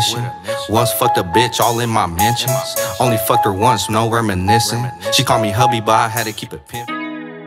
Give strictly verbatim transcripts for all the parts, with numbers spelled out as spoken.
mission. Once fucked a bitch all in my mentions. Only fucked her once, no reminiscing. She called me hubby, but I had to keep it pimpin'.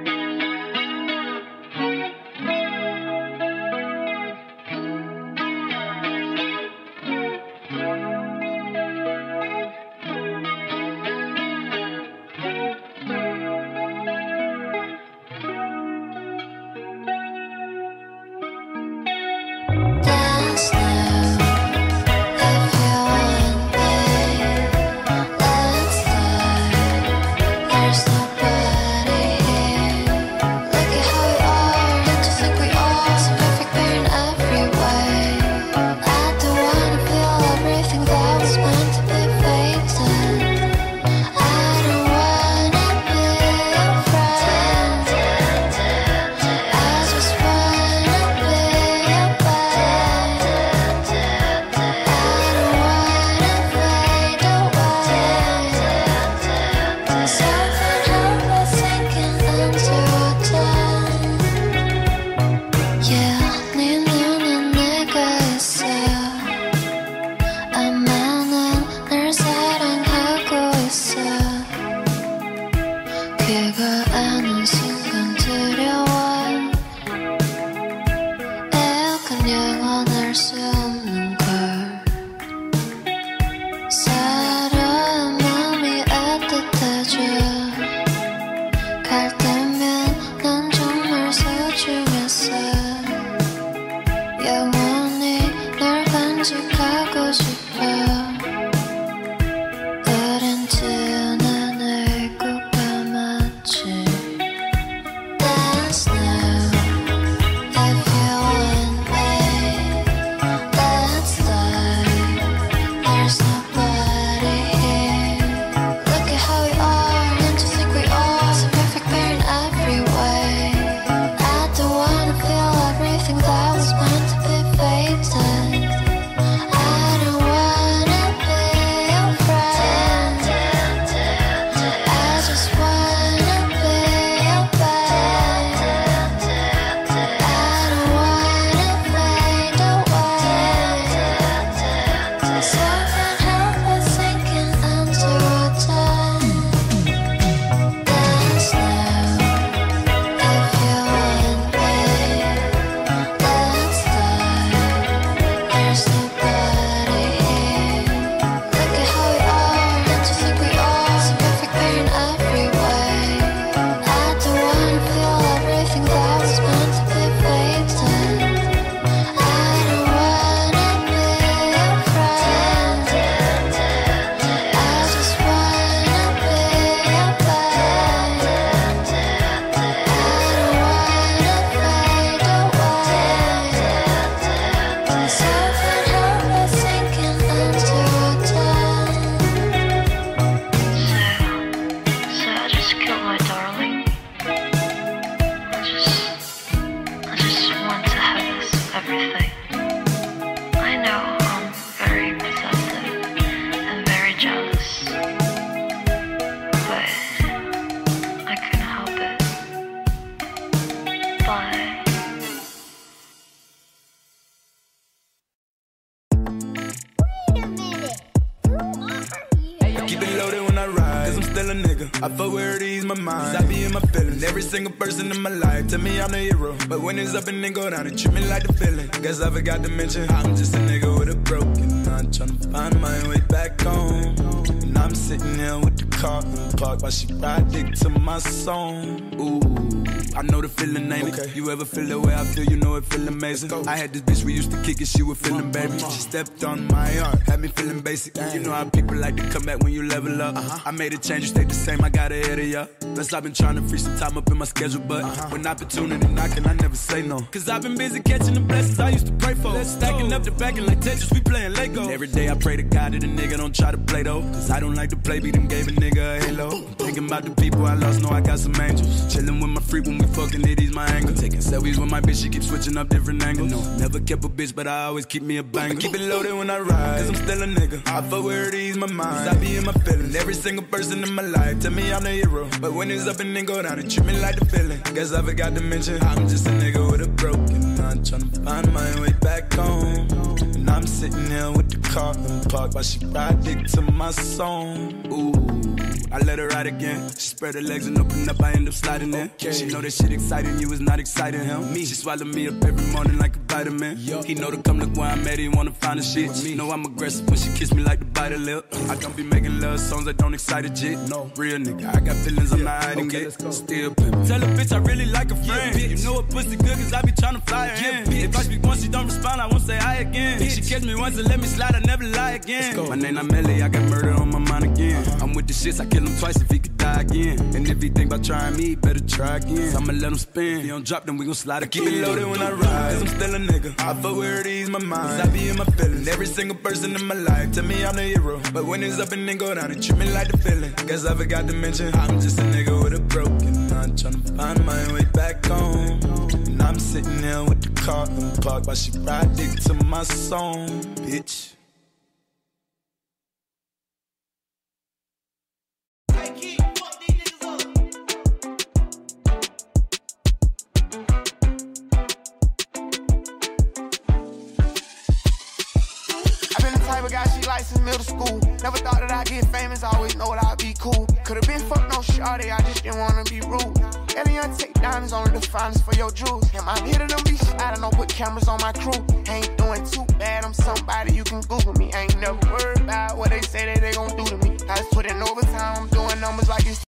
I fuck where it ease my mind. I be in my feelings. Every single person in my life tell me I'm the hero. But when it's up and then go down, they treat me like the villain. Guess I forgot to mention I'm just a nigga with a broken heart, tryna find my way back home. And I'm sitting here with the car in the park while she ride dick to my song. Ooh, I know the feeling, ain't it? Okay. You ever feel the way I feel, you know it feel amazing. I had this bitch, we used to kick it, she was feeling baby. She stepped on my heart, had me feeling basic. You know how people like to come back when you level up. uh-huh. I made a change, you stayed the same, I got ahead of ya. Plus I've been trying to free some time up in my schedule, but uh-huh. when opportunity knocking, I never say no. Cause I've been busy catching the blessings I used to pray for. Stacking up the backing like Tetris, we playing Lego. And every day I pray to God that a nigga don't try to play though. Cause I don't like to play, beat them gave a nigga a halo. I'm thinking about the people I lost, know I got some angels. Chilling with my freak when we fucking it, he's my angle. Taking selfies with my bitch, she keep switching up different angles. No, never kept a bitch, but I always keep me a banger. I keep it loaded when I ride, cause I'm still a nigga. I fuck where it ease my mind, cause I be in my feelings. Every single person in my life tell me I'm the hero. But when it's up and then go down, they treat me like the villain. Guess I forgot to mention I'm just a nigga with a broken heart, tryna find my way back home. And I'm sitting here with the car and park while she ride dick to my song. Ooh, I let her ride again. She spread her legs and open up, I end up sliding in. Okay. She know that shit exciting, you is not exciting him. Me, she swallow me up every morning like a vitamin. Yo. He know to come look where I'm at, he wanna find a shit. Me. Know I'm aggressive when she kiss me like to bite a lip. I don't be making love songs that don't excite a jit. No, real nigga, I got feelings, I'm yeah. not hiding okay, it. Still pimpin'. Tell a bitch I really like a friend. Yeah, you know a pussy good cause I be tryna fly her yeah, in. Bitch. If I speak once, she don't respond, I won't say hi again. Bitch. She catch me once and let me slide, I never lie again. My name not Melly, I got murder on my mind again. Uh-huh. I'm with the shits, I kill him twice if he could die again. And if he think about trying me, better try again. So I'ma let him spin. If he don't drop, then we gon' slide again. I keep it loaded when I ride, cause I'm still a nigga. I fuck with her to ease my mind, cause I be in my feelings. Every single person in my life tell me I'm the hero, but when it's up and then go down, it treat me like the feeling. Guess I forgot to mention I'm just a nigga with a broken mind, tryna find my way back home. And I'm sitting there with the car in park while she ride dick to my song, bitch. Guy she likes since middle school. Never thought that I'd get famous, always know that I'd be cool. Could've been fucked no shawty, I just didn't wanna be rude. Elion take diamonds, only the finest for your jewels. Am I here to them be I don't know, put cameras on my crew. Ain't doing too bad, I'm somebody you can Google me. I ain't never worried about what they say that they gon' do to me. I just put in overtime, I'm doing numbers like it's